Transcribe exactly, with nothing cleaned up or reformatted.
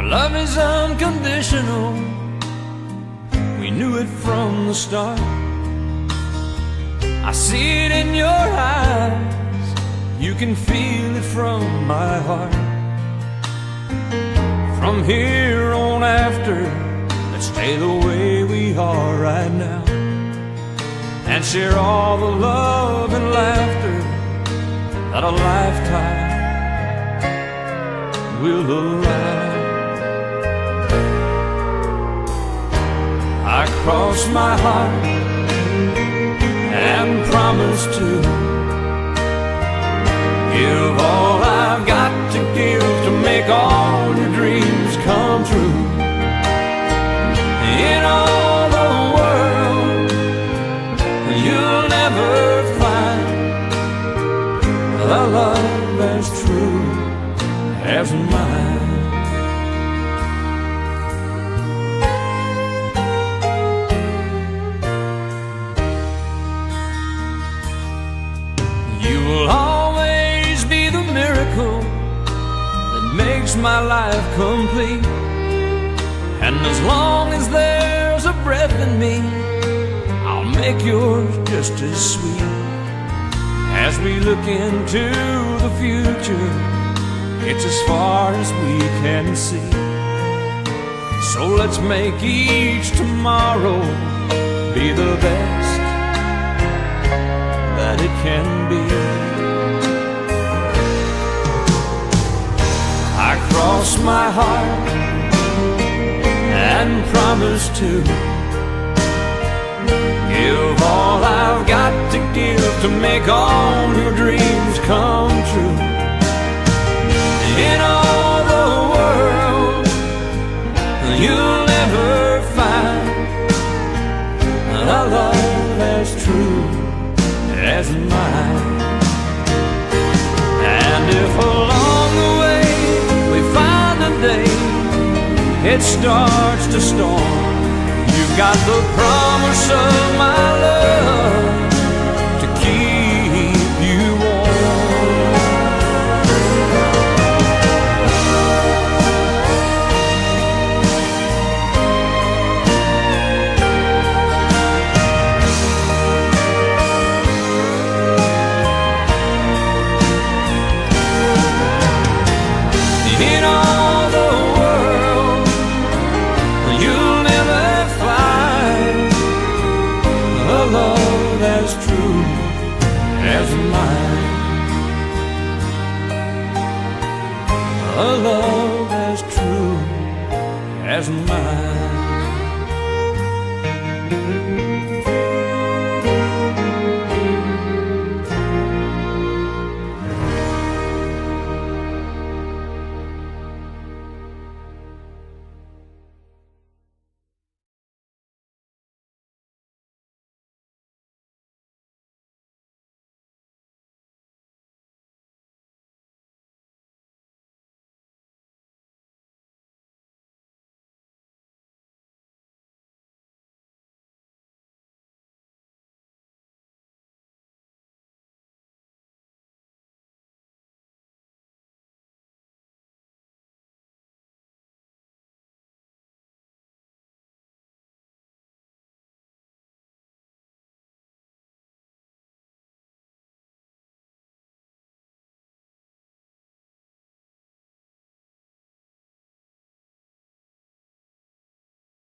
love is unconditional. We knew it from the start. I see it in your eyes. You can feel it from my heart. From here on after, let's stay the way we are right now, and share all the love and laughter that a lifetime will allow. I cross my heart and promise to give all I've got to give to make all your dreams come true. In all the world, you'll never find a love as true as mine. You will always be the miracle that makes my life complete. And as long as there's a breath in me, I'll make yours just as sweet. As we look into the future, it's as far as we can see. So let's make each tomorrow be the best that it can be. I cross my heart and promise to give all I've got to give to make all your dreams come true. In all the world, you'll never find a love as true as mine. And if along the way we find a day it starts to storm, you've got the promise of my love to keep you warm. In all the world, you'll never find a love as true as mine. A love as true as mine.